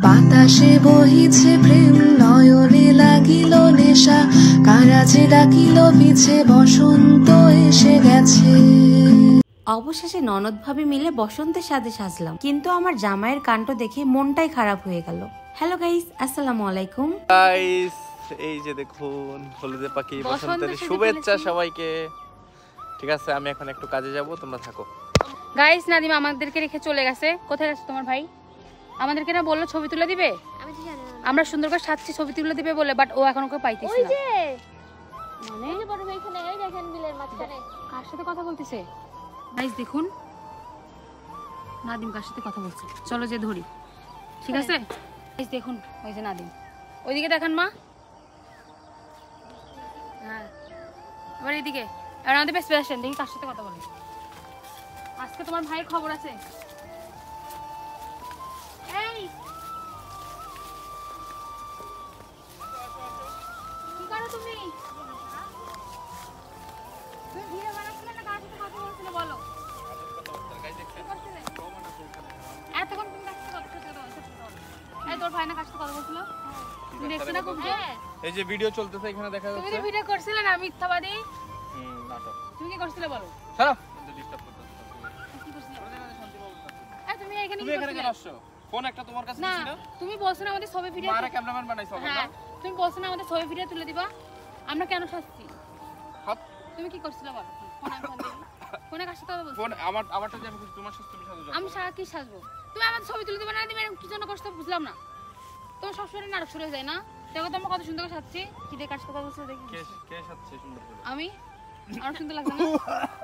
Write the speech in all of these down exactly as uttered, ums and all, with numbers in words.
বাতাসে বহিছে প্রেম নয়নে লাগিল নেশা কারাজে ডাকিল পিছে বসন্ত এসে গেছে। অবশেষে ননদ ভাবি মিলে বসন্তের সাজে সাজলাম, কিন্তু আমার জামাইয়ের কাণ্ড দেখে মনটাই খারাপ হয়ে গেল। হ্যালো গাইস, আসসালামু আলাইকুম গাইস, এই যে দেখুন হলুদে পাখি বসন্তের শুভেচ্ছা সবাইকে। ঠিক আছে, আমি এখন একটু কাজে যাব, তোমরা থাকো। গাইস, নাদিম আমাদেরকে রেখে চলে গেছে। কোথায় গেছে তোমার ভাই? আমাদেরকে না বললো ছবি তুলে দিবে, আমরা সুন্দর করে সাজছি ছবি তুলে দিবে বলে, বাট ও এখন ওকে পাইতেছে না। মানে এই যে বড় ভাই এখানে, এই দেখেন বিলের মাঝখানে কার সাথে কথা বলতেছে। গাইস দেখুন, নাদিম কার সাথে কথা বলছে, চলো যে ধরি। ঠিক আছে গাইস দেখুন, ওই যে নাদিম, ওইদিকে দেখেন মা। হ্যাঁ, এবার এইদিকে, এবার আমাদের বেস্ট ফ্রেন্ড দেখি কার সাথে কথা বলে। আজকে তোমার ভাইয়ের খবর আছে। এই কি করো তুমি? তুমি ভিডিও বানাচ্ছিলে না, কার সাথে কথা বলছিলে বলো? এতক্ষণ তুমি কার সাথে কথা বলছিলে? এই তোর ভাই না কার সাথে কথা বলছিল? তুমি দেখছ না? খুব এই যে ভিডিও চলতেছে এখানে দেখা যাচ্ছে। তুমি ভিডিও করছিলে না, মিথ্যাবাদী। হুম, নাটক। তুমি কি করছিলে বলো? ছাড়ো, ডিস্টার্ব করতেছ। কি করছিলে? এই তুমি এখানে তুমি এখানে কেন আসছো? ফোন একটা তোমার কাছে না, ছিল না? তুমি বলছো না আমাদের ছবি ভিডিও, মারা ক্যামেরাম্যান বানাইছো না? হ্যাঁ, তুমি বলছো না আমাদের ছবি ভিডিও তুলে দিবা। আমরা কেন সাজছি? হাত তুমি কি করছিলে বলো? ফোন আমি ফোন দিই। ফোনে কার সাথে কথা বলছো? ফোন আমার আমারটা যে আমি খুশি, তোমার সাথে তুমি সাজো। আমি সারা কি সাজবো? তুমি আমাদের ছবি তুলে দিবা না, তুমি এরকম কি জন্য করছো বুঝলাম না। তোমার সবসময় নাটক শুরু হয়ে যায় না? দেখো তো আমরা কত সুন্দর করে সাজছি। কি দিয়ে কার সাথে কথা বলছো দেখি। কে কে সাজছে সুন্দর করে? আমি আর সুন্দর লাগছে না?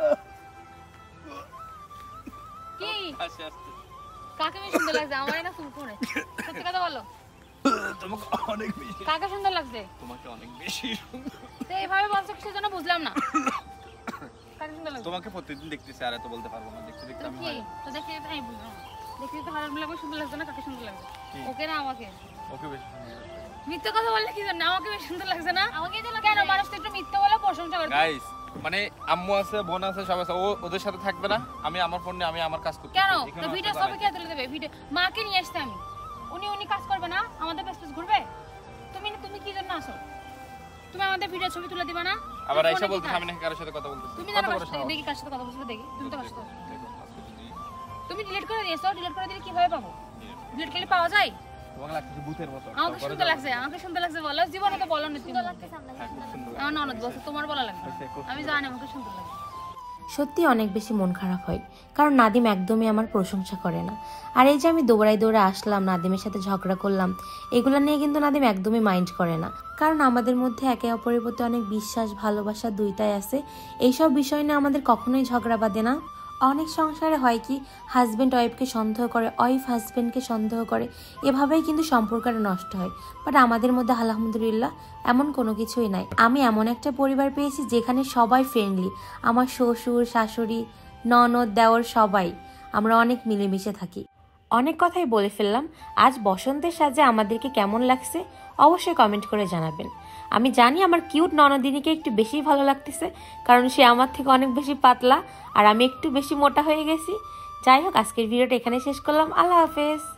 কি আস্তে আস্তে কাকে বেশি সুন্দর লাগছে? আমারে না ফুল করে? সত্যি কথা বলো, তোমাকে অনেক বেশি। কাকে সুন্দর লাগছে? তোমাকে অনেক বেশি সুন্দর। তো এইভাবে বলছো কিসের জন্য বুঝলাম না। কাকে সুন্দর লাগছে? তোমাকে প্রতিদিন দেখতেছি, আর এত বলতে পারবো না। দেখতে দেখতে আমি কি তো দেখি তো আমি বুঝলাম। দেখি তো হারাম লাগবে, সুন্দর লাগছে না? কাকে সুন্দর লাগছে? ওকে না আমাকে? ওকে বেশি সুন্দর লাগছে। মিথ্যা কথা বললে কি জানো? আমাকে বেশি সুন্দর লাগছে না? আমাকে যেন কেন মানুষ তো একটু মিথ্যা বলে প্রশংসা করে। গাইস, মানে আম্মু আছে, বোন আছে, সব আছে, ও ওদের সাথে থাকবে না। আমি আমার ফোন নিয়ে আমি আমার কাজ করতে। কেন তো ভিডিও সবে কে তুলে দেবে? ভিডিও মাকে নিয়ে আসতে আমি, উনি উনি কাজ করবে না, আমাদের বেস্ট বেস্ট ঘুরবে। তুমি তুমি কি জন্য আসো? তুমি আমাদের ভিডিও ছবি তুলে দিবা না? আবার আইসা বলতে আমি নাকি কারোর সাথে কথা বলতেছি। তুমি জানো কার সাথে দেখি, কার সাথে কথা বলছো দেখি। তুমি তো আসতো, তুমি ডিলিট করে দিয়েছো। ডিলিট করে দিলে কিভাবে পাবো? ডিলিট করলে পাওয়া যায়? তোমাকে লাগছে ভূতের মতো। আমাকে সুন্দর লাগছে, আমাকে সুন্দর লাগছে বলো। জীবনে তো বলো না সুন্দর লাগছে। আমার ননদ বলছে তোমার বলা লাগবে, আমি জানি আমাকে সুন্দর লাগে। সত্যি অনেক বেশি মন খারাপ হয়, কারণ নাদিম একদমই আমার প্রশংসা করে না। আর এই যে আমি দৌড়াই দৌড়ে আসলাম, নাদিমের সাথে ঝগড়া করলাম, এগুলো নিয়ে কিন্তু নাদিম একদমই মাইন্ড করে না। কারণ আমাদের মধ্যে একে অপরের প্রতি অনেক বিশ্বাস ভালোবাসা দুইটাই আছে। এইসব বিষয় নিয়ে আমাদের কখনোই ঝগড়া বাঁধে না। অনেক সংসারে হয় কি, হাজব্যান্ড ওয়াইফকে সন্দেহ করে, ওয়াইফ হাজব্যান্ডকে সন্দেহ করে, এভাবেই কিন্তু সম্পর্কটা নষ্ট হয়। বাট আমাদের মধ্যে আলহামদুলিল্লাহ এমন কোনো কিছুই নাই। আমি এমন একটা পরিবার পেয়েছি যেখানে সবাই ফ্রেন্ডলি। আমার শ্বশুর শাশুড়ি ননদ দেওর সবাই, আমরা অনেক মিলেমিশে থাকি। অনেক কথাই বলে ফেললাম। আজ বসন্তের সাজে আমাদেরকে কেমন লাগছে অবশ্যই কমেন্ট করে জানাবেন। আমি জানি আমার কিউট ননদিনীকে একটু বেশি ভালো লাগতেছে, কারণ সে আমার থেকে অনেক বেশি পাতলা আর আমি একটু বেশি মোটা হয়ে গেছি। যাই হোক, আজকের ভিডিওটা এখানে শেষ করলাম। আল্লাহ হাফেজ।